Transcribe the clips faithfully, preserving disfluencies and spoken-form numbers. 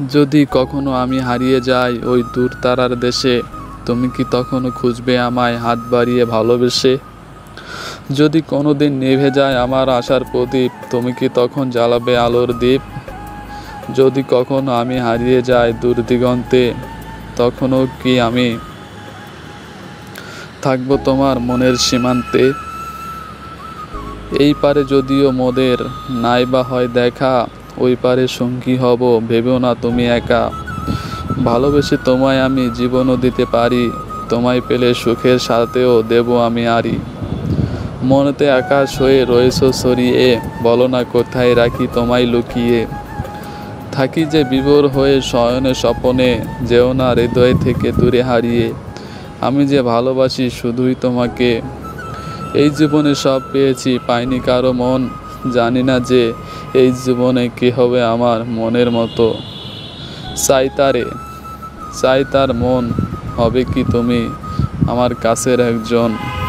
যদি কখনো আমি হারিয়ে যাই ওই দূর তারার দেশে, তুমি কি তখনও খুঁজবে আমায় হাত বাড়িয়ে ভালোবেসে? যদি কোনোদিন নিভে যায় আমার আশার প্রদীপ, তুমি কি তখন জ্বালাবে আলোর দ্বীপ? যদি কখনো আমি হারিয়ে যাই দূর দিগন্তে, তখনও কি আমি থাকবো তোমার মনের সীমান্তে? এই পারে যদিও মোদের নাই বা হয় দেখা, ওই পারে সঙ্গী হব ভেবেও না তুমি একা। ভালোবেসে তোমায় আমি জীবনও দিতে পারি, তোমায় পেলে সুখের সাথেও দেব আমি আরি। মনেতে আকাশ হয়ে রয়েছো ছড়িয়ে, বলো না কোথায় রাখি তোমায় লুকিয়ে। থাকি যে বিভোর হয়ে শয়নে স্বপনে, যেও না হৃদয় থেকে দূরে হারিয়ে। আমি যে ভালোবাসি শুধুই তোমাকে, এই জীবনে সব পেয়েছি পাইনি কারো মন। জানি না যে এই জীবনে কি হবে আমার মনের মতো। চাই তারে, চাই তার মন, হবে কি তুমি আমার কাছের একজন।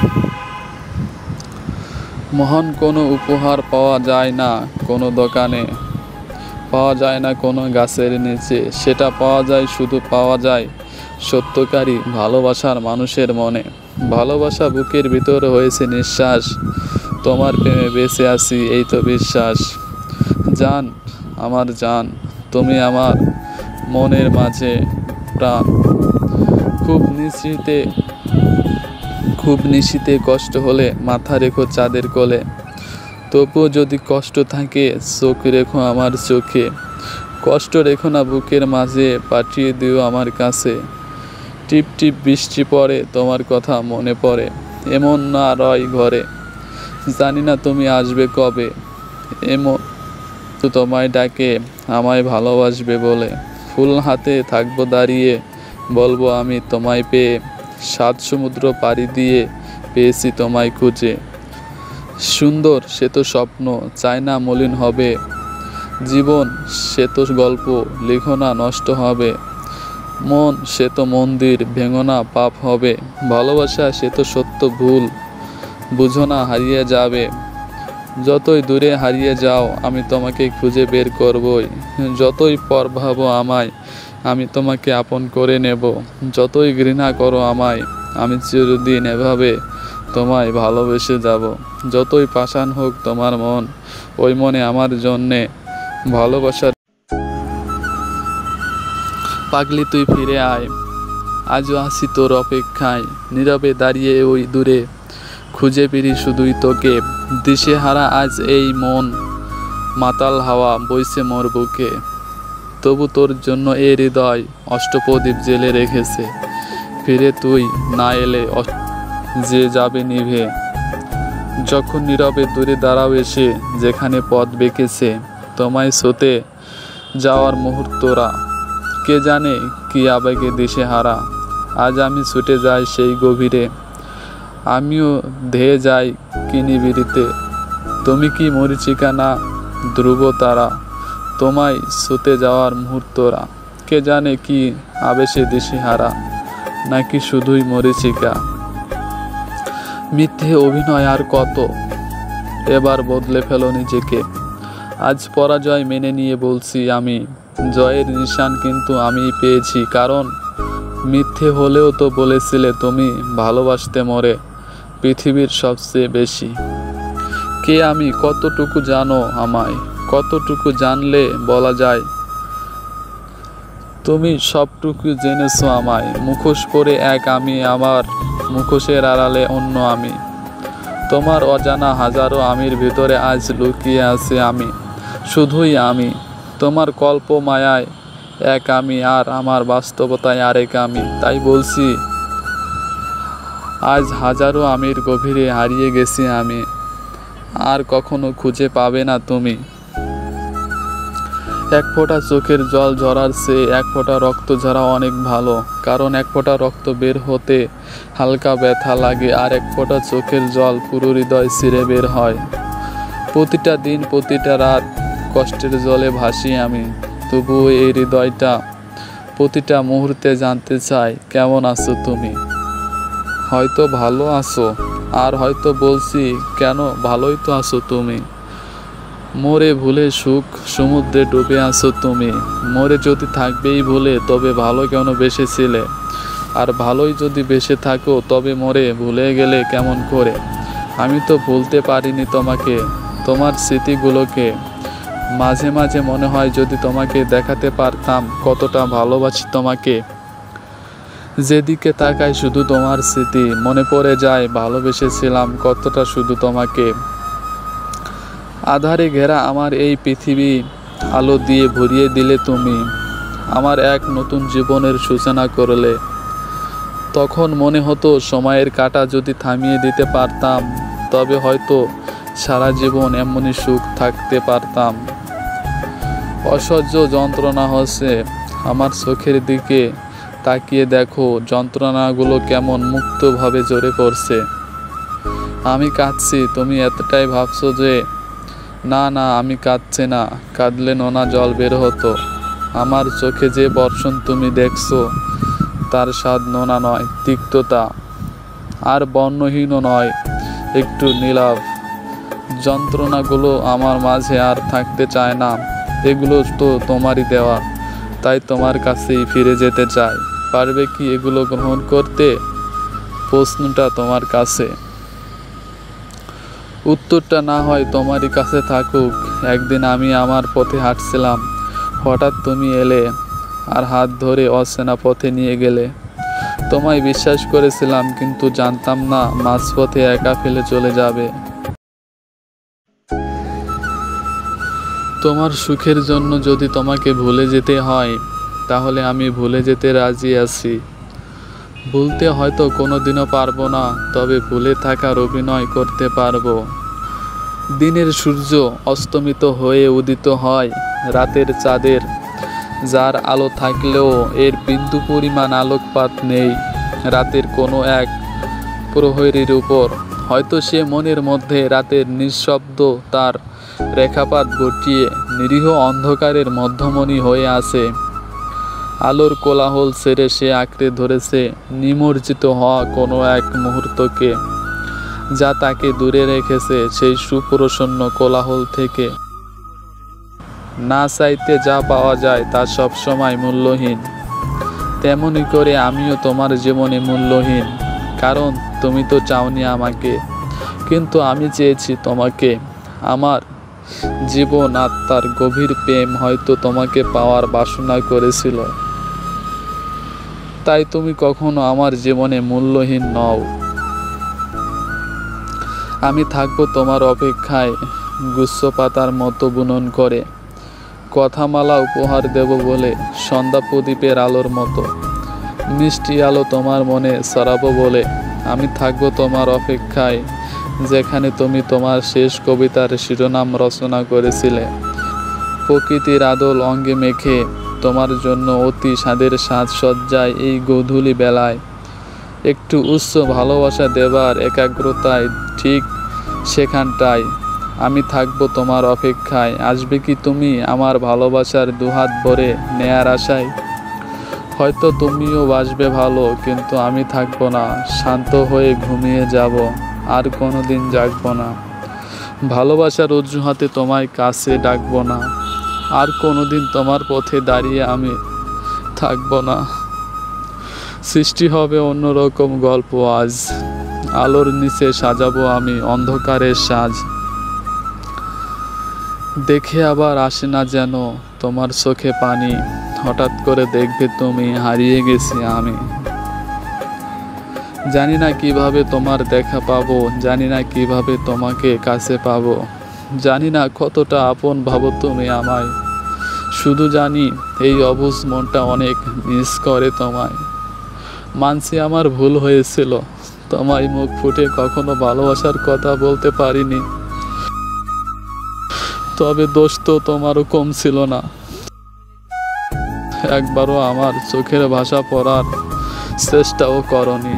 মহান কোনো উপহার পাওয়া যায় না কোনো দোকানে, পাওয়া যায় না কোনো গাছের নিচে। সেটা পাওয়া যায় শুধু পাওয়া যায় সত্যকারী ভালোবাসার মানুষের মনে। ভালোবাসা বুকের ভিতর হয়েছে নিঃশ্বাস, তোমার প্রেমে বেঁচে আছি এই তো বিশ্বাস। জান, আমার জান, তুমি আমার মনের মাঝে প্রাণ। খুব নিশীতে খুব নিশীতে কষ্ট হলে মাথা রেখো চাঁদের কোলে। তবুও যদি কষ্ট থাকে চোখ রেখো আমার চোখে। কষ্ট রেখো না বুকের মাঝে, পাঠিয়ে দিও আমার কাছে। টিপ টিপ বৃষ্টি পড়ে তোমার কথা মনে পড়ে, এমন না রয় ঘরে। জানি না তুমি আসবে কবে, এমন তো তোমায় ডাকে আমায় ভালোবাসবে বলে। ফুল হাতে থাকবো দাঁড়িয়ে, বলবো আমি তোমায় পেয়ে। সাত সমুদ্র পাড়ি দিয়ে পেয়েছি তোমায় খুঁজে। সুন্দর সে তো স্বপ্ন, চায় না মলিন হবে। জীবন সে তো গল্প, লিখো না নষ্ট হবে। মন সে তো মন্দির, ভেঙো না পাপ হবে। ভালোবাসা সে তো সত্য ভুল, বুঝো না হারিয়ে যাবে। যতই দূরে হারিয়ে যাও আমি তোমাকে খুঁজে বের করবই। যতই পর ভাবো আমায় আমি তোমাকে আপন করে নেব। যতই ঘৃণা করো আমায় আমি চিরদিন এভাবে তোমায় ভালোবেসে যাব। যতই পাষাণ হোক তোমার মন, ওই মনে আমার জন্যে ভালোবাসার। পাগলি তুই ফিরে আয়, আজও আছি তোর অপেক্ষায়। নীরবে দাঁড়িয়ে ওই দূরে খুঁজে ফিরি শুধুই তোকে। দিশেহারা আজ এই মন, মাতাল হাওয়া বইছে মোর বুকে। তবু তোর জন্য এ হৃদয় অষ্টপ্রদীপ জেলে রেখেছে। ফিরে তুই না এলে যে যাবে নিভে। যখন নীরবে দূরে দাঁড়াও এসে, যেখানে পথ বেঁকেছে তোমায় সোতে যাওয়ার মুহূর্তরা। কে জানে কি আবেগে দিশেহারা, আজ আমি ছুটে যাই সেই গভীরে। আমিও ধেয়ে যাই কি নিবিড়িতে। তুমি কি মরীচিকা না ধ্রুব তারা, তোমায় ছুতে যাওয়ার মুহূর্তরা। কে জানে কি আবেশে দিশেহারা, নাকি শুধুই মরীচিকা। মিথ্যে অভিনয় আর কত, এবার বদলে ফেলো নিজেকে। আজ পরাজয় মেনে নিয়ে বলছি আমি, জয়ের নিশান কিন্তু আমি পেয়েছি। কারণ মিথ্যে হলেও তো বলেছিলে তুমি ভালোবাসতে মরে পৃথিবীর সবচেয়ে বেশি। কে আমি, কতটুকু জানো আমায়, কতটুকু জানলে বলা যায় তুমি সবটুকু জেনেছো আমায়। মুখোশ পরে এক আমি, আমার মুখোশের আড়ালে অন্য আমি। তোমার অজানা হাজারো আমির ভিতরে আজ লুকিয়ে আছে আমি, শুধুই আমি। তোমার কল্প মায়ায় এক আমি, আর আমার বাস্তবতায় আরেক আমি। তাই বলছি আজ হাজারো আমির গভীরে হারিয়ে গেছি আমি, আর কখনো খুঁজে পাবে না তুমি। এক ফোঁটা চোখের জল ঝরার চেয়ে এক ফোঁটা রক্ত ঝরা অনেক ভালো। কারণ এক ফোঁটা রক্ত বের হতে হালকা ব্যথা লাগে, আর এক ফোঁটা চোখের জল পুরো হৃদয় ছিঁড়ে বের হয়। প্রতিটা দিন প্রতিটা রাত কষ্টের জলে ভাসি আমি, তবুও এই হৃদয়টা প্রতিটা মুহূর্তে জানতে চাই কেমন আছো তুমি। হয়তো ভালো আছো, আর হয়তো বলছি কেন ভালোই তো আছো তুমি। মরে ভুলে সুখ সমুদ্রে ডুবে আছো তুমি। মরে যদি থাকবেই ভুলে তবে ভালো কেন বেসেছিলে? আর ভালোই যদি বেসে থাকো তবে মরে ভুলে গেলে কেমন করে? আমি তো ভুলতে পারিনি তোমাকে, তোমার স্মৃতিগুলোকে। মাঝে মাঝে মনে হয় যদি তোমাকে দেখাতে পারতাম কতটা ভালোবাসি তোমাকে। যেদিকে তাকাই শুধু তোমার স্মৃতি, মনে পড়ে যায় ভালোবেসেছিলাম কতটা শুধু তোমাকে। আধারে ঘেরা আমার এই পৃথিবী আলো দিয়ে ভরিয়ে দিলে তুমি। আমার এক নতুন জীবনের সূচনা করলে। তখন মনে হতো সময়ের কাঁটা যদি থামিয়ে দিতে পারতাম তবে হয়তো সারা জীবন এমনই সুখ থাকতে পারতাম। অসহ্য যন্ত্রণা হচ্ছে আমার চোখের দিকে তাকিয়ে দেখো, যন্ত্রণাগুলো কেমন মুক্তভাবে ঝরে পড়ছে। আমি কাঁদছি, তুমি এতটাই ভাবছো যে না না আমি কাঁদছি না, কাঁদলে নোনা জল বের হতো। আমার চোখে যে বর্ষণ তুমি দেখছো তার স্বাদ নোনা নয়, তিক্ততা, আর বর্ণহীনও নয়, একটু নীলাভ। যন্ত্রণাগুলো আমার মাঝে আর থাকতে চায় না, এগুলো তো তোমারই দেওয়া, তাই তোমার কাছেই ফিরে যেতে চাই। পারবে কি এগুলো গ্রহণ করতে? প্রশ্নটা তোমার কাছে, উত্তরটা না হয় তোমারই কাছে থাকুক। একদিন আমি আমার পথে হাঁটছিলাম, হঠাৎ তুমি এলে আর হাত ধরে অচেনা পথে নিয়ে গেলে। তোমায় বিশ্বাস করেছিলাম কিন্তু জানতাম না মাঝপথে একা ফেলে চলে যাবে। তোমার সুখের জন্য যদি তোমাকে ভুলে যেতে হয় তাহলে আমি ভুলে যেতে রাজি আছি। ভুলতে হয়তো কোনোদিনও পারবো না, তবে ভুলে থাকার অভিনয় করতে পারবো। দিনের সূর্য অস্তমিত হয়ে উদিত হয় রাতের চাঁদের, যার আলো থাকলেও এর বিন্দু পরিমাণ আলোকপাত নেই রাতের কোনো এক প্রহরীর উপর। হয়তো সে মনের মধ্যে রাতের নিঃশব্দ তার রেখাপাত ঘটিয়ে নিরীহ অন্ধকারের মধ্যমণি হয়ে আছে। আলোর কোলাহল ছেড়ে সে আঁকড়ে ধরেছে নিমজ্জিত হওয়া কোনো এক মুহূর্তকে, যা তাকে দূরে রেখেছে সেই সুপ্রসন্ন কোলাহল থেকে। না চাইতে যা পাওয়া যায় তা সবসময় মূল্যহীন। তেমনি করে আমিও তোমার জীবনে মূল্যহীন, কারণ তুমি তো চাওনি আমাকে, কিন্তু আমি চেয়েছি তোমাকে। আমার জীবন আত্মার গভীর প্রেম হয়তো তোমাকে পাওয়ার বাসনা করেছিল, তাই তুমি কখনো আমার জীবনে মূল্যহীন নও। আমি থাকবো তোমার অপেক্ষায় গুচ্ছ পাতার মতো বুনন করে, কথামালা উপহার দেব বলে সন্ধ্যা প্রদীপের আলোর মতো মিষ্টি আলো তোমার মনে ছড়াবো বলে। আমি থাকবো তোমার অপেক্ষায় যেখানে তুমি তোমার শেষ কবিতার শিরোনাম রচনা করেছিলে। প্রকৃতির আদল অঙ্গে মেখে তোমার জন্য অতি স্বাদের সাজসজ্জায় এই গোধূলি বেলায় একটু উচ্চ ভালোবাসা দেবার একাগ্রতায় ঠিক সেখানটায় আমি থাকবো তোমার অপেক্ষায়। আসবে কি তুমি আমার ভালোবাসার দুহাত ভরে নেয়ার আশায়? হয়তো তুমিও বাসবে ভালো, কিন্তু আমি থাকবো না, শান্ত হয়ে ঘুমিয়ে যাব, আর কোনো দিন জাগবো না। ভালোবাসার অজুহাতে তোমায় কাছে ডাকবো না, আর কোনো দিন তোমার পথে দাঁড়িয়ে আমি থাকবো না। সৃষ্টি হবে অন্যরকম গল্প আজ, আলোর নিচে সাজাবো আমি অন্ধকারের সাজ। দেখে আবার আসে না যেন তোমার চোখে পানি, হঠাৎ করে দেখবে তুমি হারিয়ে গেছি আমি। জানি না কিভাবে তোমার দেখা পাবো, জানি না কিভাবে তোমাকে কাছে পাবো, জানি না কতটা আপন ভাবো তুমি আমায়। শুধু জানি এই অবুঝ মনটা অনেক মিস করে তোমায়। মানছি আমার ভুল হয়েছিল, তোমায় মুখ ফুটে কখনো ভালোবাসার কথা বলতে পারিনি, তবে দোষ তো তোমারও কম ছিল না। একবারও আমার চোখের ভাষা পড়ার চেষ্টাও করনি।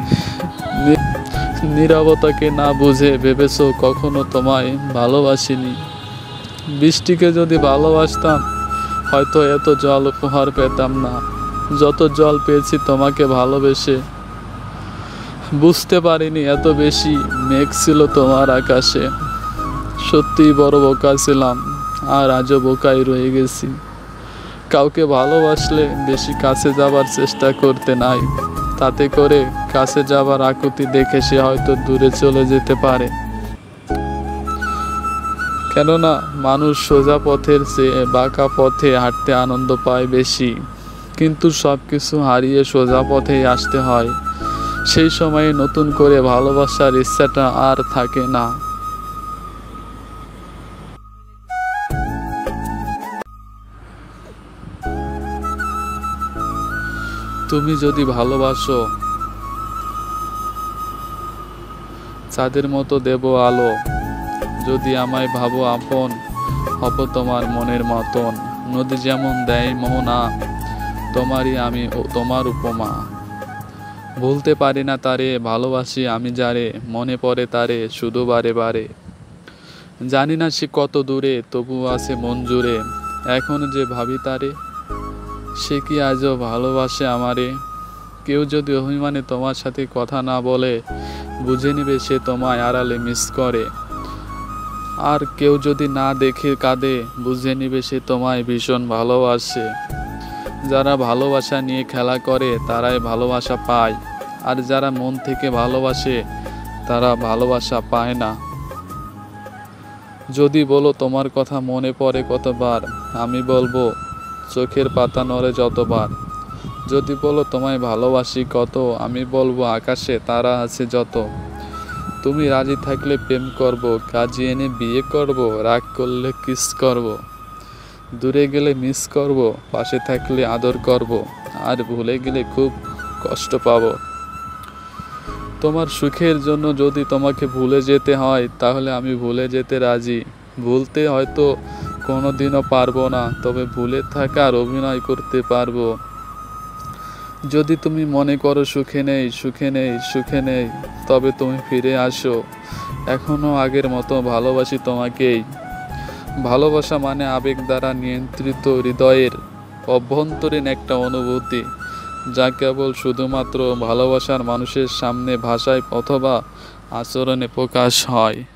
নীরবতাকে না বুঝে ভেবেছো কখনো তোমায় ভালোবাসিনি। বৃষ্টিকে যদি ভালোবাসতাম হয়তো এত জল উপহার পেতাম না, যত জল পেয়েছি তোমাকে ভালোবেসে। বুঝতে পারিনি এত বেশি মেঘ ছিল তোমার আকাশে। সত্যিই বড় বোকা ছিলাম। আর আজও বোকাই রয়ে গেছি। কাউকে ভালোবাসলে বেশি কাছে যাবার চেষ্টা করতে নাই, তাতে করে কাছে যাবার আকুতি দেখে সে হয়তো দূরে চলে যেতে পারে। কেননা মানুষ সোজা পথের চেয়ে বাঁকা পথে হাঁটতে আনন্দ পায় বেশি, কিন্তু সব কিছু হারিয়ে সোজা পথেই আসতে হয়। সেই সময়ে নতুন করে ভালোবাসার ইচ্ছাটা আর থাকে না। তুমি যদি ভালোবাসো, চাঁদের মতো দেব আলো। যদি আমায় ভাবো আপন, হব তোমার মনের মতন। নদী যেমন দেয় মোহনা, তোমারই আমি তোমার উপমা। ভুলতে পারি না তারে, ভালোবাসি আমি যারে, মনে পড়ে তারে শুধু বারে বারে। জানি না সে কত দূরে, তবু আছে মন জুড়ে। এখন যে ভাবি তারে, সে কি আজও ভালোবাসে আমারে? কেউ যদি অভিমানে তোমার সাথে কথা না বলে, বুঝে নিবে সে তোমায় আড়ালে মিস করে। আর কেউ যদি না দেখে কাঁদে, বুঝে নিবে সে তোমায় ভীষণ ভালোবাসে। যারা ভালোবাসা নিয়ে খেলা করে তারাই ভালোবাসা পায়, আর যারা মন থেকে ভালোবাসে তারা ভালোবাসা পায় না। যদি বলো তোমার কথা মনে পড়ে কতবার, আমি বলবো চোখের পাতা নড়ে যতবার। যদি বলো তোমায় ভালোবাসি কত, আমি বলবো আকাশে তারা আছে যত। তুমি রাজি থাকলে প্রেম করব, কাজে এনে বিয়ে করব, রাগ করলে কিস করব, দূরে গেলে মিস করব, পাশে থাকলে আদর করব, আর ভুলে গেলে খুব কষ্ট পাব। তোমার সুখের জন্য যদি তোমাকে ভুলে যেতে হয়, তাহলে আমি ভুলে যেতে রাজি। ভুলতে হয়তো কোনোদিনও পারবো না, তবে ভুলে থাকার অভিনয় করতে পারবো। যদি তুমি মনে করো সুখে নেই, সুখে নেই, সুখে নেই, তবে তুমি ফিরে আসো। এখনো আগের মতো ভালোবাসি তোমাকেই। ভালোবাসা মানে আবেগ দ্বারা নিয়ন্ত্রিত হৃদয়ের অভ্যন্তরীণ একটা অনুভূতি, যা কেবল শুধুমাত্র ভালোবাসার মানুষের সামনে ভাষায় অথবা আচরণে প্রকাশ হয়।